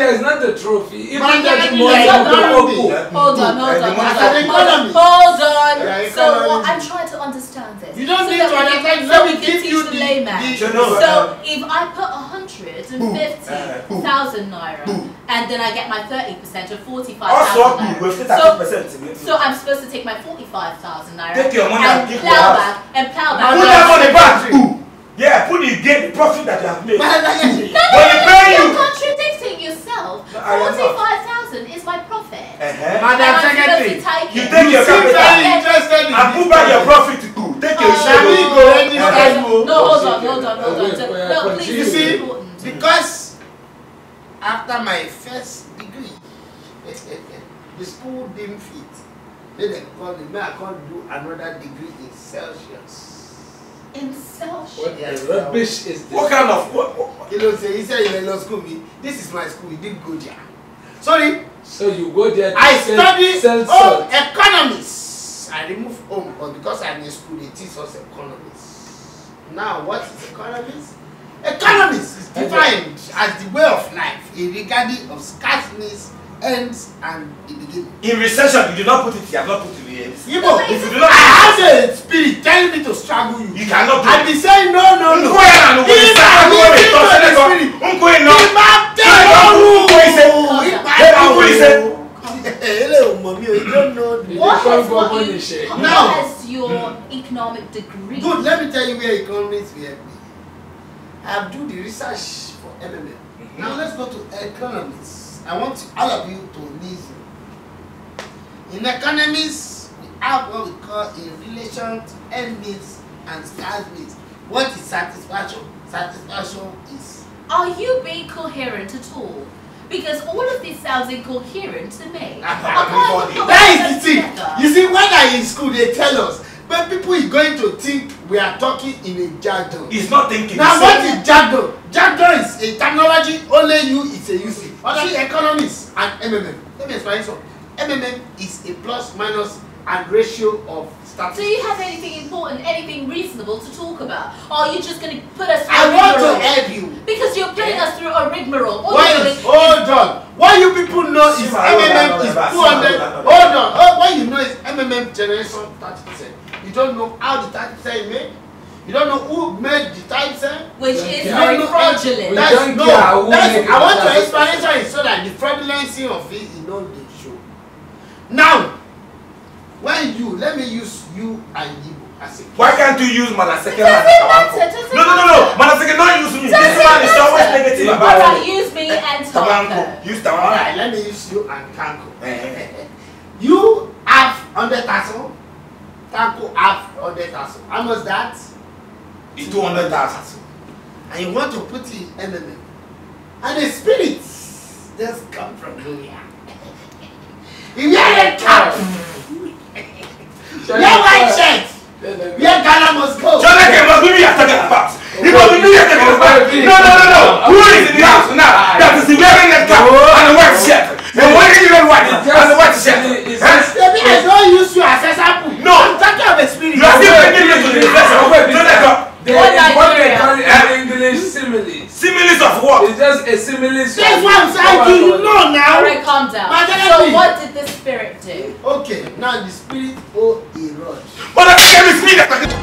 is not the trophy. Even Man, that that money is of the not people. Hold on. Hold on. So what I'm trying to understand this. You don't so need to understand. Let me give you the layman. So if I put 150,000 naira and then I get my 30% of 45,000 naira. So I'm supposed to take my 45,000 naira. Take your money and plow back. Put that money back. Yeah, put the profit that you have made. You're contradicting yourself. 45,000 is my profit. Madam Secretary, you take your capital and put back your profit to go. Take your share. No, hold on. No, please. You see, because after my first degree, the school didn't fit. Then they called me, I can't do another degree in Celsius. In Celsius? What rubbish is this? What kind of what? You know, he said in law school, this is my school, he didn't go there. Sorry. So you go there to I study sell economics. I removed home, but because I'm in school, they teach us economics. Now, what is economics? Economics is defined as the way of life, a regarding of scarceness, ends, and the beginning. In recession, you do not put it. You have not put it here. If you do not, I have a spirit telling me to struggle you. You cannot do it. I be saying no. What has your economic degree? Good, let me tell you where economics will help me. I have done the research for MMA. Now let's go to economics. I want all of you to listen. In economics, we have what we call a relation to end needs and scarce needs. What is satisfaction? Satisfaction is. Are you being coherent at all? Because all of this sounds incoherent to me. That is the thing. You see, when I in school, they tell us, but people is going to think we are talking in a jargon. He's not thinking. Now, what is jargon? Jargon is a terminology, only you is a usage. Other economists and MMM. Let me explain something. MMM is a plus minus and ratio of statistics. Do you have anything important, anything reasonable to talk about? Or are you just going to put us through I want to help you. Because you're putting us through a rigmarole. Hold on. What you people know is MMM is 200. Hold on. What you know is MMM generation 30%. You don't know how the 30% is made. You don't know who made the 30%. Which is very fraudulent. I want your explanation so that the fraudulency of it is not the show. Now, when you, let me use you and Igbo as a case. Why can't you use Manaseke as a Tabanko? No. Manaseke, not use me. This man is always negative about it. Alright, use me and Tabanko. Use Tabanko. Alright, let me use you and Kanko. You have 100,000. Kanko have 100,000. How much that? It's 200,000. And you want to put in MMM. And the spirits just come from nowhere. You wear a cap. You wear white shirt. Where Ghana must go. Jonathan must be a talking about. He must be a talking about. No. Who is in the house now? That is wearing a cap and a white shirt. And why did you wear white and a white shirt? I don't use you as a sample. No. I'm talking of experience. You are still making me to the reflection. English similes. Similes of what? It's just a similes. That's what I'm saying. You know now. Alright, calm down. So what did the spirit do? Okay, now the spirit a rod. But I can't be